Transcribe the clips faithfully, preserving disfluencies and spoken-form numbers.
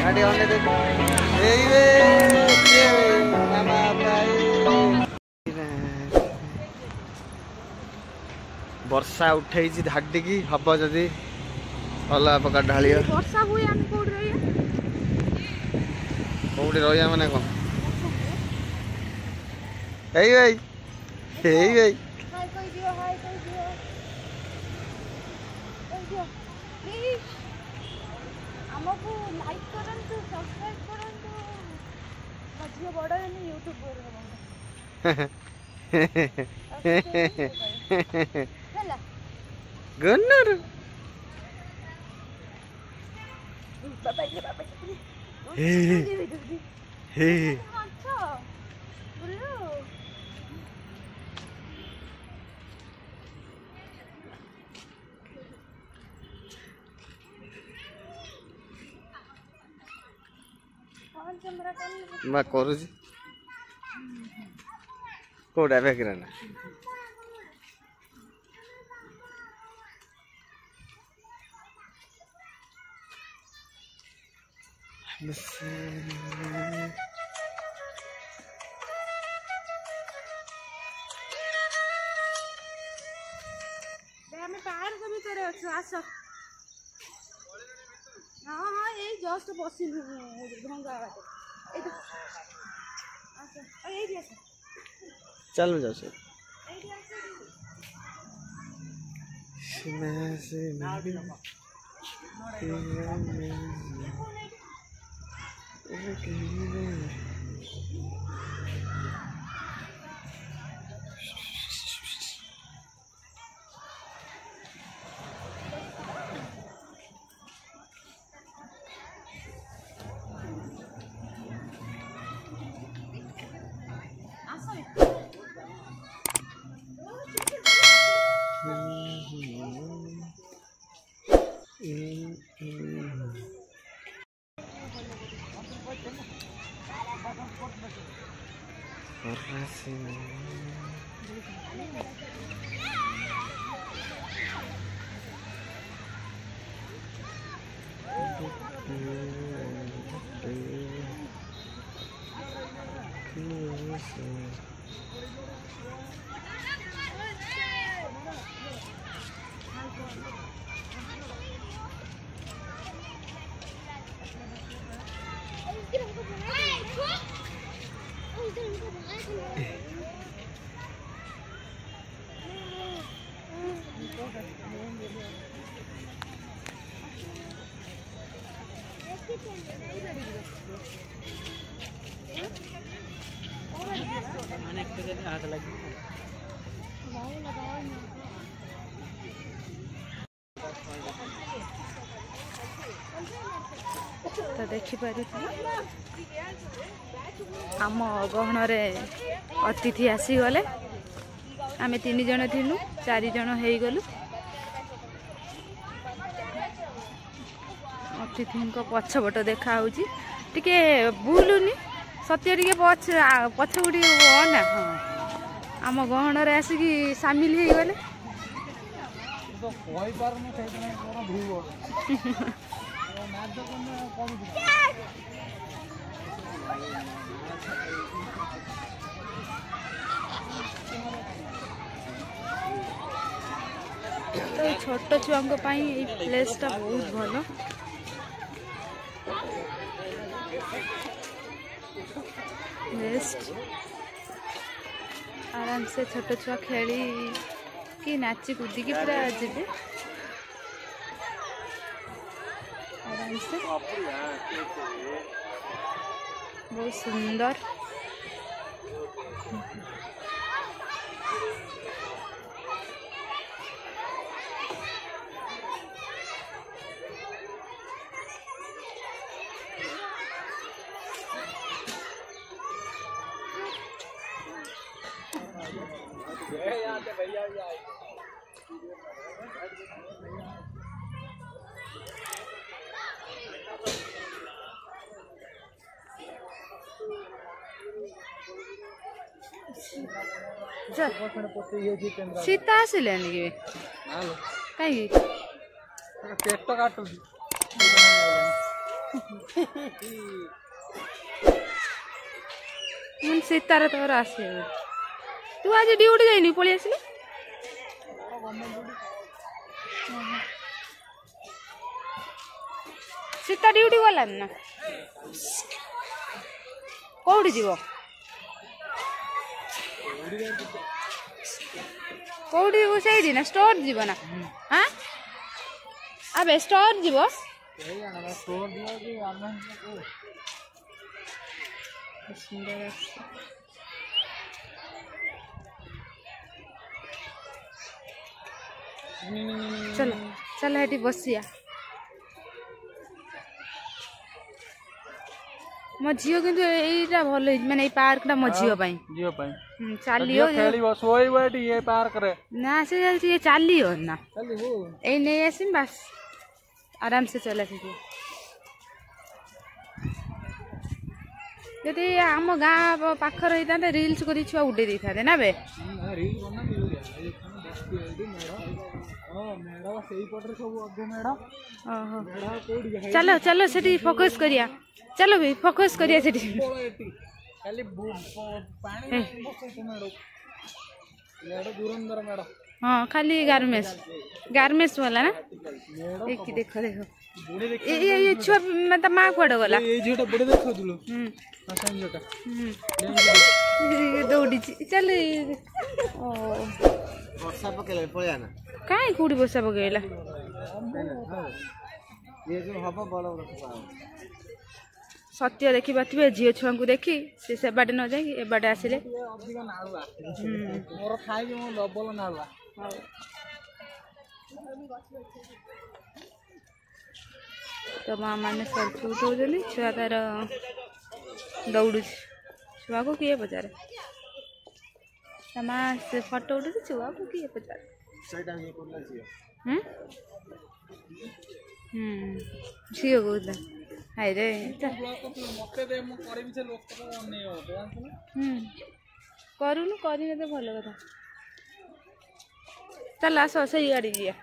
गाड़ी ऑन दे एई वे ये मामा भाई वर्षा उठे धाड़ी की हम जदि अलग प्रकार ढालिया वर्षा हुए हम कोड रहिया कोडी रहिया माने कोन एई भाई एई भाई हाय कोई दियो हाय कोई दियो कोई दियो प्लीज हमको लाइक करंतु सब्सक्राइब करंतु बजियो बड़ा है YouTube पर चला गन्नर बाबा जी बाबा जी हे हे अच्छा बोलो कौन कैमरा कर मैं करू जी कोडा बैकग्राउंड हमें पहाड़ के भीतर अच्छे आस हाँ हाँ यही जस्ट बस भंगा चल जाओ से हाथ लगी तो देखिपारे आम गहन अतिथि आसीगले आम तीन जन थिलु चार जन हो गलु अतिथि पछपट देखा टे बुलूनी सत्य टे पछ पछ गुटी ना हाँ आम गहन आसिकी सामिल हो गले तो छोट छुआ प्लेस टा बहुत भल बेस्ट आराम से छोट छुआ खेली कि नाची कूदी की पूरा जीवे आराम से बहुत सुंदर सीता आसिले कहीं पेट काटु मन सीतार तोर आसे तू आज ड्यूटी जाइनी पळी आसिले सीता ड्यूटी गला ना कौड़ी जीव कौड़ी से ना स्टोर जीव ना हाँ अबे स्टोर जीव चलो चलो हेटी बसिया मो झील किंतु एटा भल माने पार्कटा मो झील पई झील पई चलियो खेलिबो सोइबो एटी ए पार्क रे ना से ये चलियो ना चलिबो ए नै आसिम बस आराम से चला थी यदि आम गाँ पाखर होता रिल्स कर छुआ उड़े दे था ना बे चलो चलो से फोकस करिया चलो भाई फोकस करिया से हाँ खाली गारमेंट्स गारमेंट्स वाला ना एक देखो देखो ये ये छुआ मतलब माँ कुआड़े गला ये झीटा बड़े देखो दुलो हम्म आसान झीटा हम्म दौड़ी चल ओ वर्षा पकेले पळिया ना काई कुडी वर्षा पकेला ये जो हबा बड़ बड़ सत्य देखी बात झील छुआ को देखी से से बाटे न जाई ए बाटे आसिले अधिक नाळुआ मोर खाइ जे मो डबल नाळुआ तो माँ मैंने सेल्फी उठाऊँ छुआ तार दौड़ छुआ को किए पचारे माँ से फोटो उठे छुआ को किए पचारे झील कौन हाय रे करूनु करने तो भल कथा चल आस से गाड़ी जिया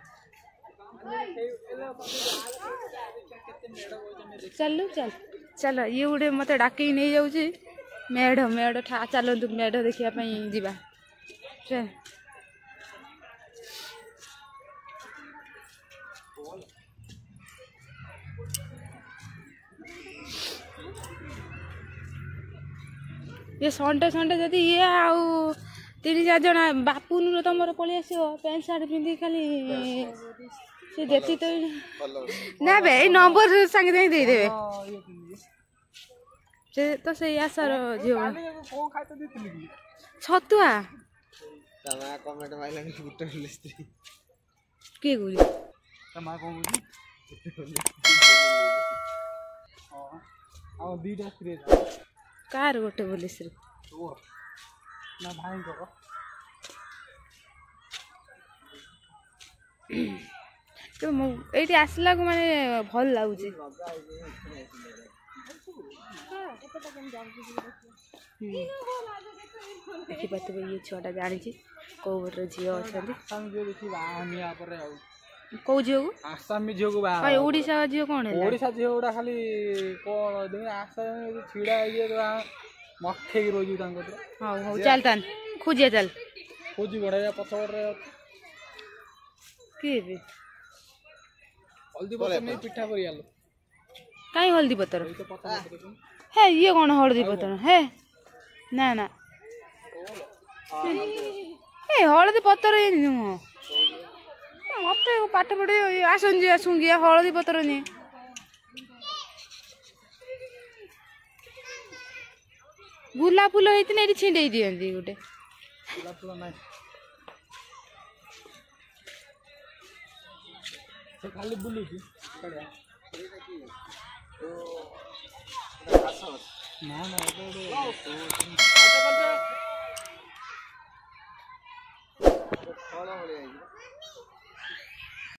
चलु चल चल ये गोटे मत डाक नहीं जाऊँ मेढ़ मेढ़ चलतु मेढ़ देखापी जीवा चल ये संडे संडे जदि ये आउ तीन चार जन बापून तुम पलि आस पैंट सार्ट पिंधि खाली से देती तो ना बे नंबर संगे संगे दे देबे से तो से आसर झियो छतुआ तमा कमेंट माइलानी गुटे लिस्त्री के गुली तमा को गुली हां आ दीटा स्त्री कार गोटे बोली श्री ना भाई को तो ये आसला को माने भल लगुच देखिए ये छुआटा जानी कौ गोटे झील अच्छा कौ झील को आसामी झील को ओडिशा झील कौन है ओडिशा झील गुड़ा खाली कौन आसाम छिड़ा ये मखे रोज हाँ हाँ चल तान खोजिया चल खोजी बढ़ाया पछपड़े किए हल्दी पतर नहीं पिठा कर आलो कहीं हल्दी पतर है ये कौन हल्दी पतर है ना ना ए हल्दी पतर ये नुह मत पाठ पढ़े आसन जी आसुंगी हल्दी पतर नहीं गुला फुल होती ये छिंडे दिखती गोटे खाली बुलू ना ना फल